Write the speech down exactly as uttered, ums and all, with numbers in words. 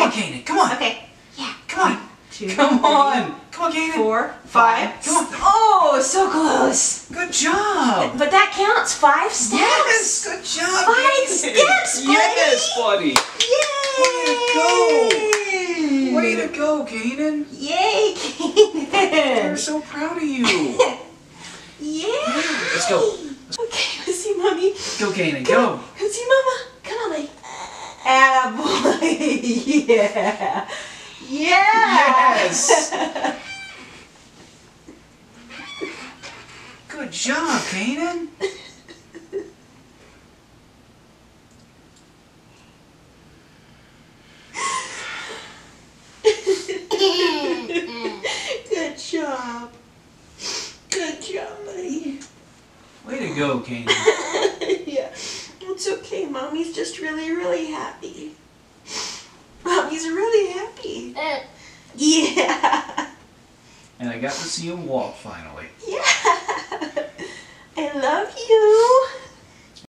on, Kanan. Come on. Okay. Yeah. Come on. Two, Come on. three, Come on, Kanan. Four, five. Come on. Oh, so close. Good job. But that counts. Five steps. Yes. Good job, Five Kanan. steps, buddy. Yes, buddy. Yay! Way to go. Way to go, Kanan. Yay, Kanan. We're so proud of you. Yeah. Let's go. Okay, let's see, Mommy. Go, Kanan. Go. Let's see, Mama. Come on, buddy. Attaboy. Yeah. Yeah. Yes. Good job, Kanan. Good job. Good job, buddy. Way to go, Kanan. Yeah. It's okay. Mommy's just really, really happy. Mommy's really happy. Yeah. And I got to see him walk finally. Yeah.